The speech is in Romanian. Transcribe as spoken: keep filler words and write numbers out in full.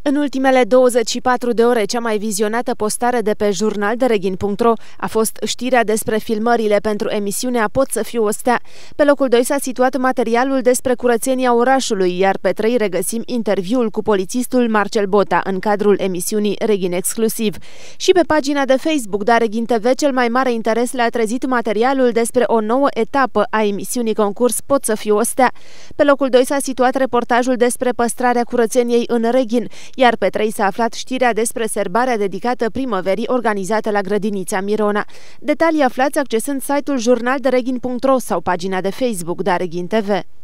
În ultimele douăzeci și patru de ore, cea mai vizionată postare de pe jurnaldereghin punct ro a fost știrea despre filmările pentru emisiunea Pot să fiu o stea. Pe locul doi s-a situat materialul despre curățenia orașului, iar pe trei regăsim interviul cu polițistul Marcel Bota în cadrul emisiunii Reghin Exclusiv. Și pe pagina de Facebook DaReghin T V cel mai mare interes le-a trezit materialul despre o nouă etapă a emisiunii concurs Pot să fiu o stea. Pe locul doi s-a situat reportajul despre păstrarea curățeniei în Reghin, iar pe trei s-a aflat știrea despre serbarea dedicată primăverii organizată la grădinița Mirona. Detalii aflați accesând site-ul jurnaldereghin punct ro sau pagina de Facebook DaReghin T V.